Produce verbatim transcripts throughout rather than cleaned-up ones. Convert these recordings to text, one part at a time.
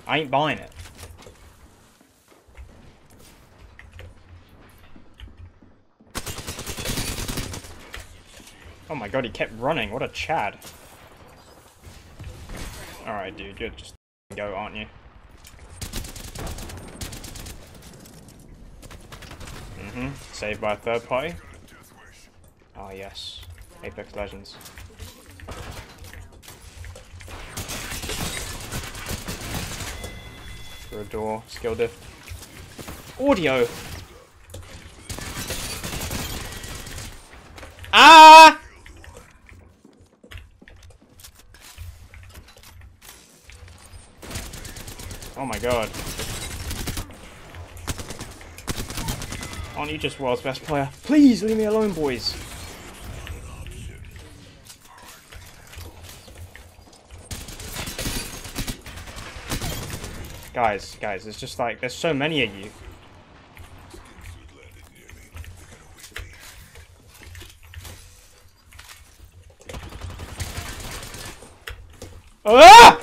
I ain't buying it. Oh my god, he kept running. What a Chad. Alright, dude, you're just go, aren't you? Mm-hmm. Saved by a third party. Oh, yes. Apex Legends. Through a door. Skill diff. Audio! Ah! Oh my god. Aren't you just world's best player? Please leave me alone, boys. Guys, guys, it's just like, there's so many of you. Ah!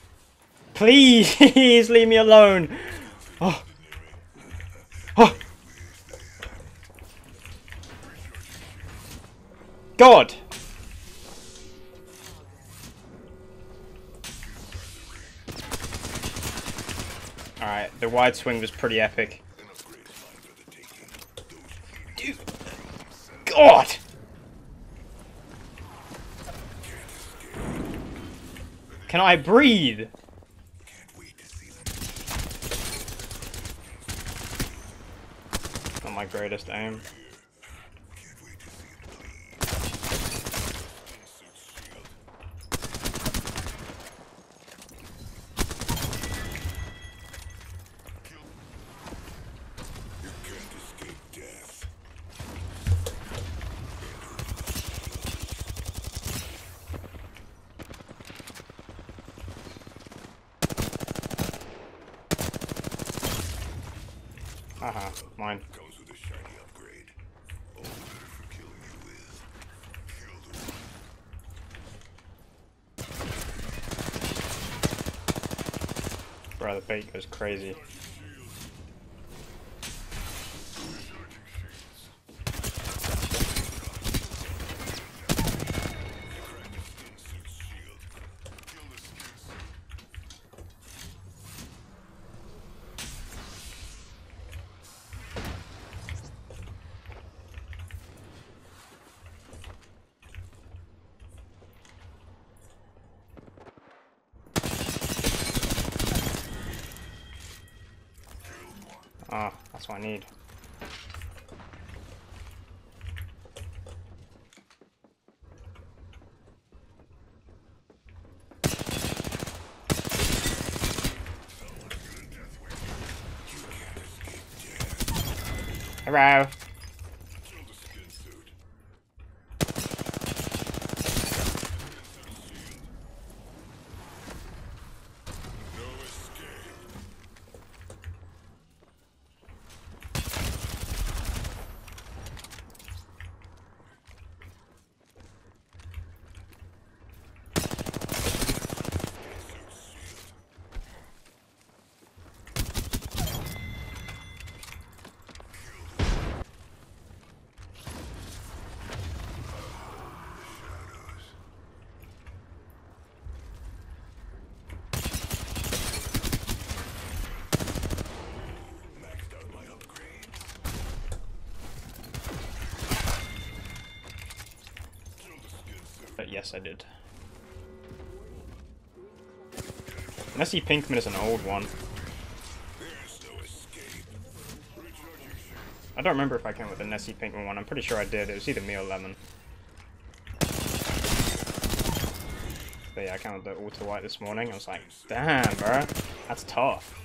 Please leave me alone. Oh. Oh. God. Alright, the wide swing was pretty epic. Dude. God. Can I breathe? Not my greatest aim. Haha, mine. Comes with a shiny upgrade. All the better for killing you with. Kill the... Bro, the bait goes crazy. Ah, oh, that's what I need. Hello. But yes, I did. Nessie Pinkman is an old one. I don't remember if I came with a Nessie Pinkman one. I'm pretty sure I did. It was either me or Lemon. But yeah, I came with the Ultra White this morning. I was like, damn, bro. That's tough.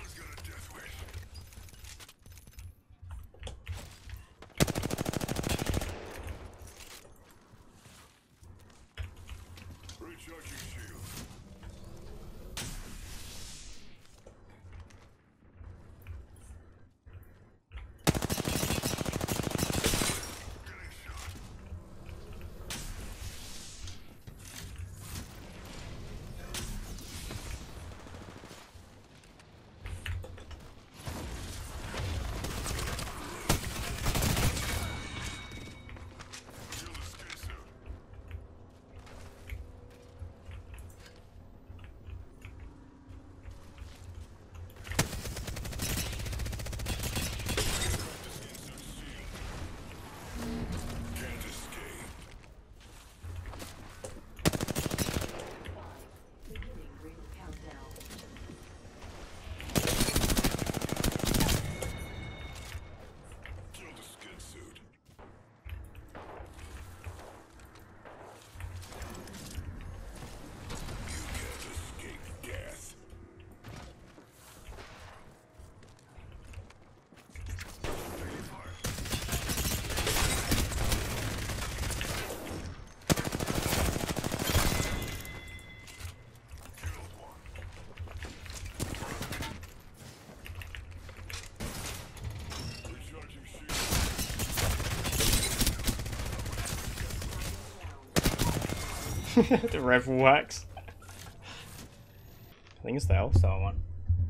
The Rev wax. I think it's the L-Star one.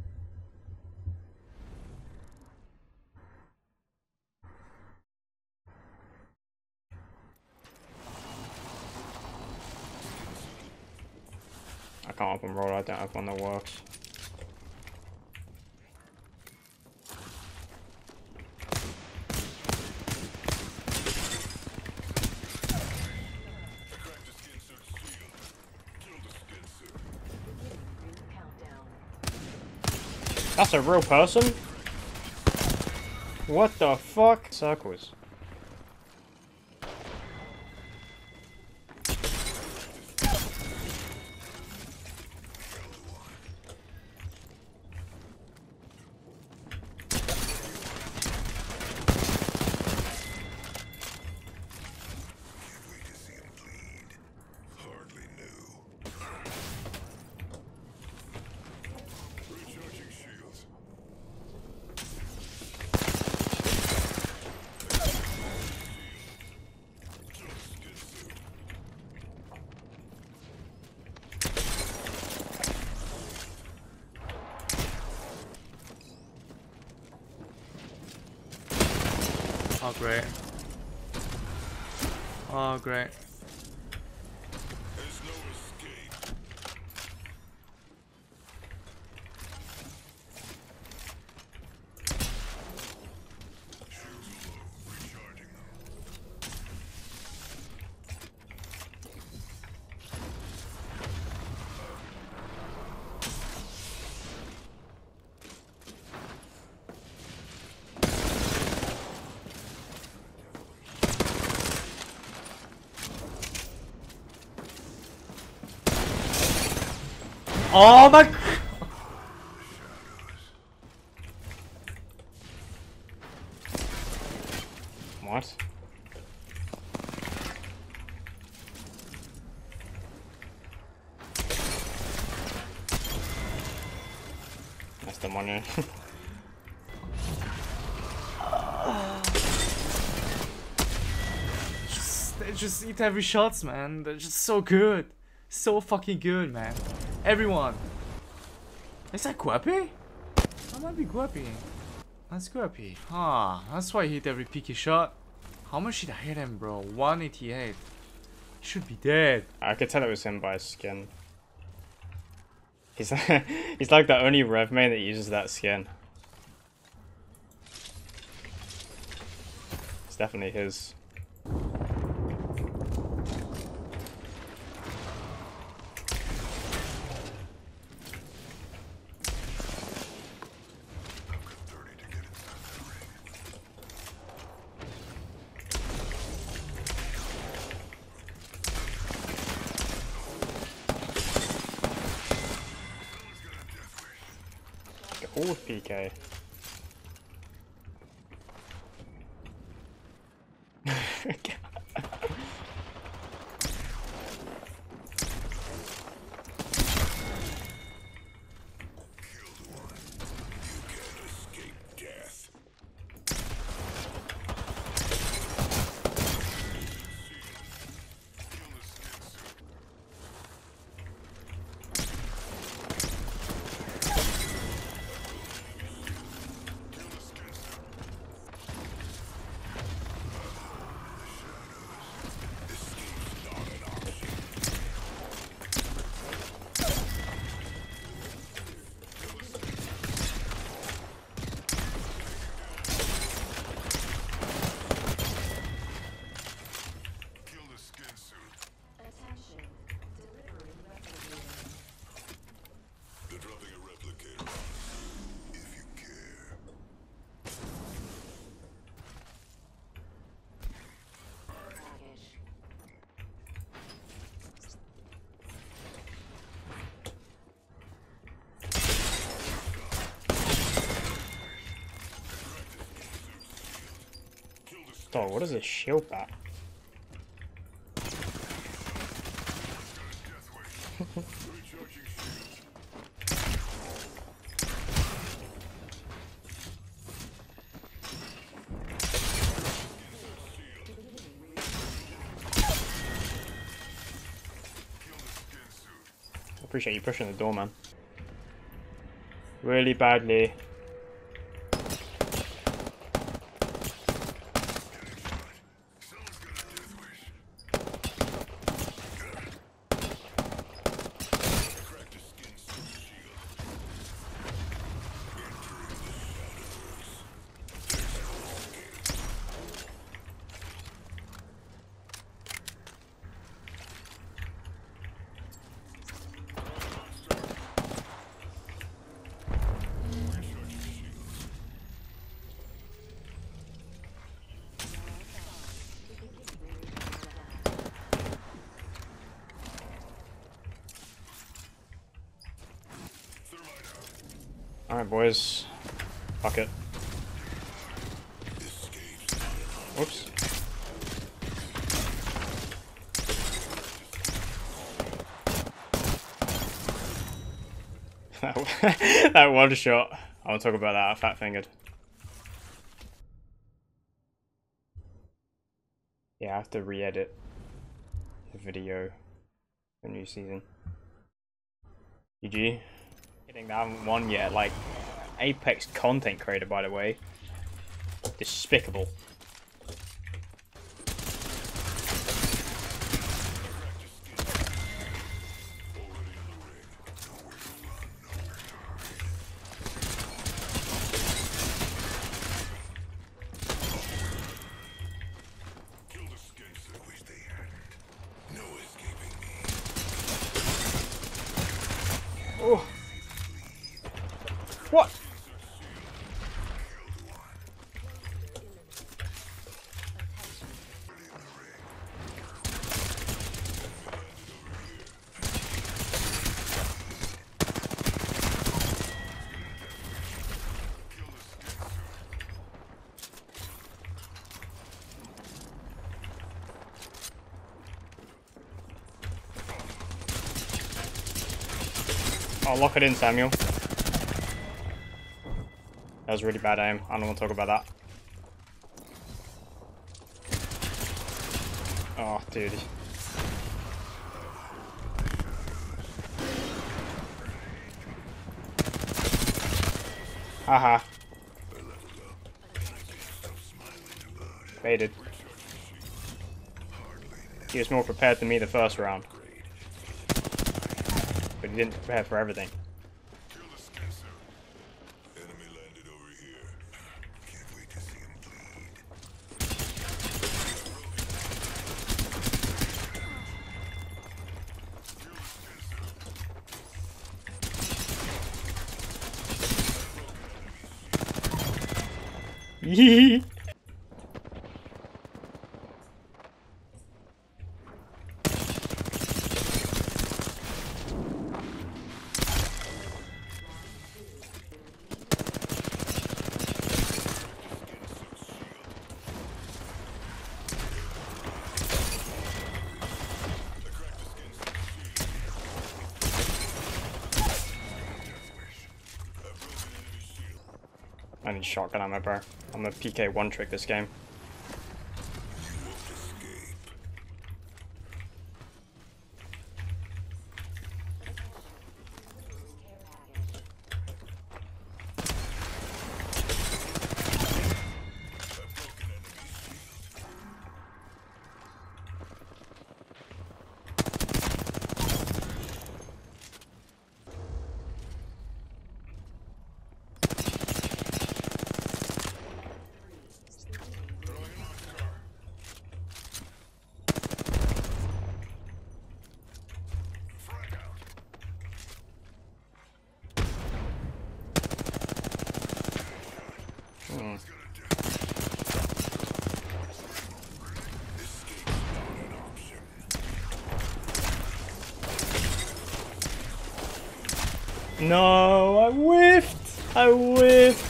I can't open roll, I don't have one that works. That's a real person? What the fuck? Circles. Oh great. Oh great. There's no escape. Shields are low. Recharging them. Oh my. What? That's the money. Just, they just eat every shots, man. They're just so good. So fucking good, man. Everyone. Is that Guapi? That might be Guapi. That's Guapi. Ah, that's why he hit every picky shot. How much did I hit him, bro? one eighty-eight. He should be dead. I could tell it was him by his skin. He's he's like the only Rev main that uses that skin. It's definitely his. All P K. Oh, what is this shield bat? Appreciate you pushing the door, man. Really badly. Alright, boys. Fuck it. Whoops. That one shot. I want to talk about that. I fat fingered. Yeah, I have to re-edit the video for new season. G G. Kidding, they haven't won yet. Like, Apex content creator, by the way. Despicable. Oh. What? Oh, lock it in, Samuel. That was really bad aim. I don't want to talk about that. Oh, dude. Haha. Baited. He was more prepared than me the first round. But he didn't prepare for everything. Yee. I need shotgun ammo, bro. I'm a P K one trick this game. Hmm. No, I whiffed! I whiffed!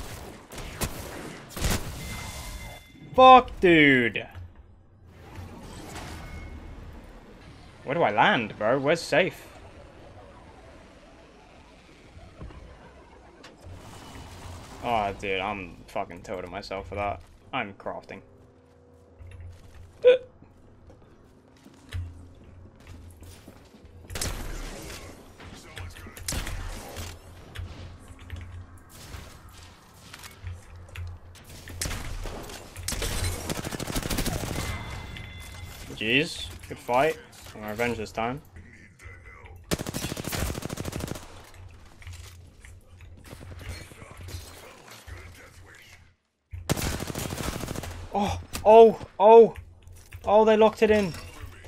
Fuck, dude! Where do I land, bro? Where's safe? Oh, dude, I'm fucking toting myself for that. I'm crafting. Jeez, good fight. I'm gonna revenge this time. Oh, oh, oh, oh, they locked it in.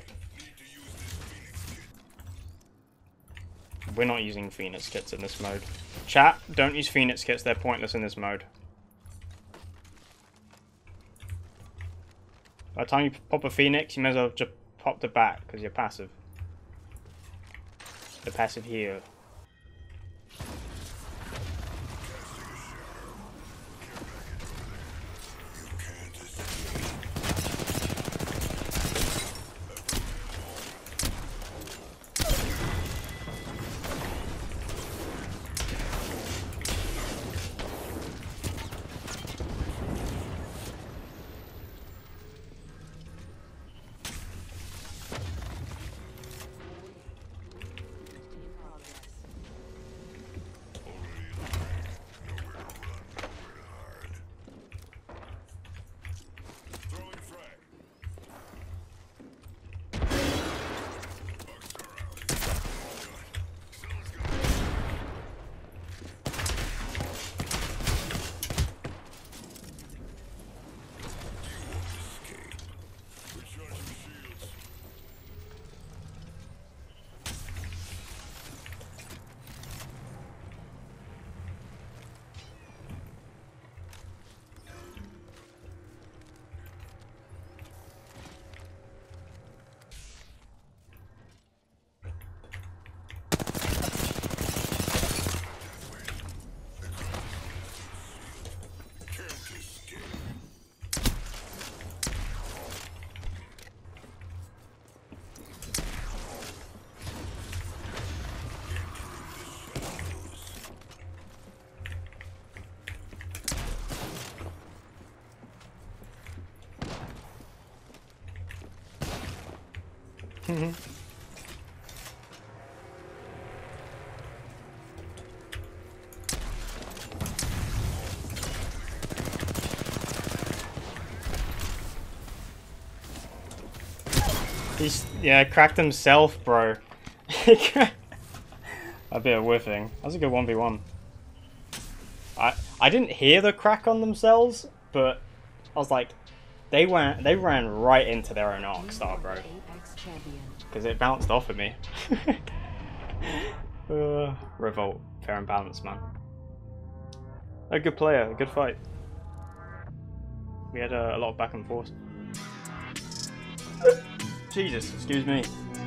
We're not using Phoenix kits in this mode. Chat, don't use Phoenix kits, they're pointless in this mode. By the time you pop a Phoenix, you may as well just pop the back, because you're passive. The passive heal. Mm-hmm. He's, yeah, cracked himself, bro. A bit of whiffing. That was a good one v one. I I didn't hear the crack on themselves, but I was like, they went, they ran right into their own arc star, bro. Because it bounced off of me. uh, Revolt, fair and balanced, man. A good player, a good fight. We had uh, a lot of back and forth. Jesus, excuse me.